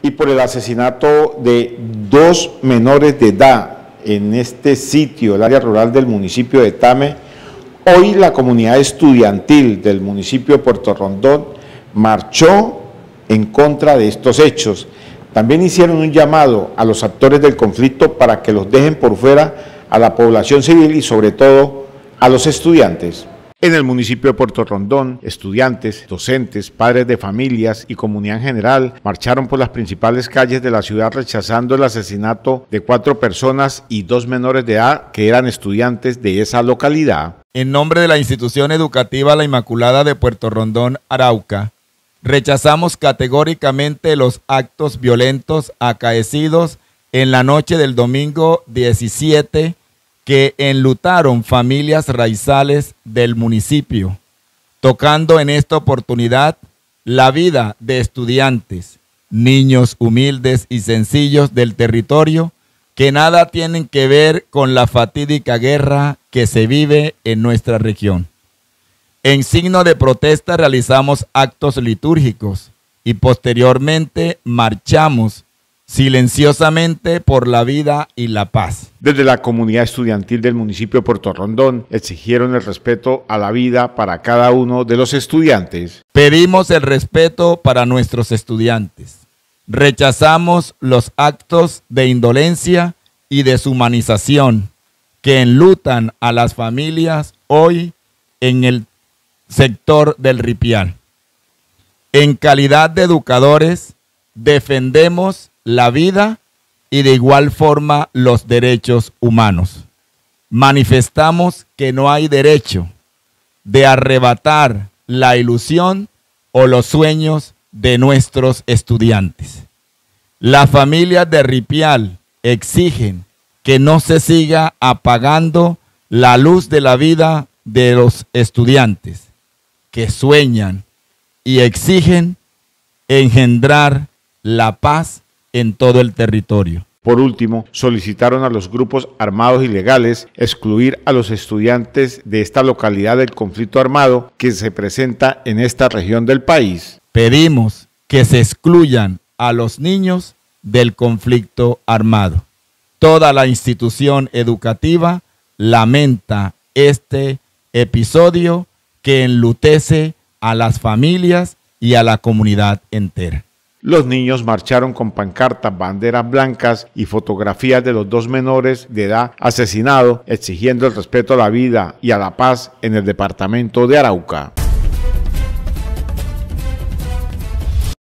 y por el asesinato de 2 menores de edad en este sitio, el área rural del municipio de Tame, hoy la comunidad estudiantil del municipio de Puerto Rondón marchó en contra de estos hechos. También hicieron un llamado a los actores del conflicto para que los dejen por fuera a la población civil y sobre todo a los estudiantes. En el municipio de Puerto Rondón, estudiantes, docentes, padres de familias y comunidad en general marcharon por las principales calles de la ciudad rechazando el asesinato de 4 personas y 2 menores de edad que eran estudiantes de esa localidad. En nombre de la institución educativa La Inmaculada de Puerto Rondón, Arauca, rechazamos categóricamente los actos violentos acaecidos en la noche del domingo 17 que enlutaron familias raizales del municipio, tocando en esta oportunidad la vida de estudiantes, niños humildes y sencillos del territorio que nada tienen que ver con la fatídica guerra que se vive en nuestra región. En signo de protesta realizamos actos litúrgicos y posteriormente marchamos silenciosamente por la vida y la paz. Desde la comunidad estudiantil del municipio de Puerto Rondón exigieron el respeto a la vida para cada uno de los estudiantes. Pedimos el respeto para nuestros estudiantes. Rechazamos los actos de indolencia y deshumanización que enlutan a las familias hoy en el sector del Ripial. En calidad de educadores, defendemos la vida y de igual forma los derechos humanos. Manifestamos que no hay derecho de arrebatar la ilusión o los sueños de nuestros estudiantes. Las familias de Ripial exigen que no se siga apagando la luz de la vida de los estudiantes que sueñan y exigen engendrar la paz en todo el territorio. Por último, solicitaron a los grupos armados ilegales excluir a los estudiantes de esta localidad del conflicto armado que se presenta en esta región del país. Pedimos que se excluyan a los niños del conflicto armado. Toda la institución educativa lamenta este episodio que enlutece a las familias y a la comunidad entera. Los niños marcharon con pancartas, banderas blancas y fotografías de los 2 menores de edad asesinados, exigiendo el respeto a la vida y a la paz en el departamento de Arauca.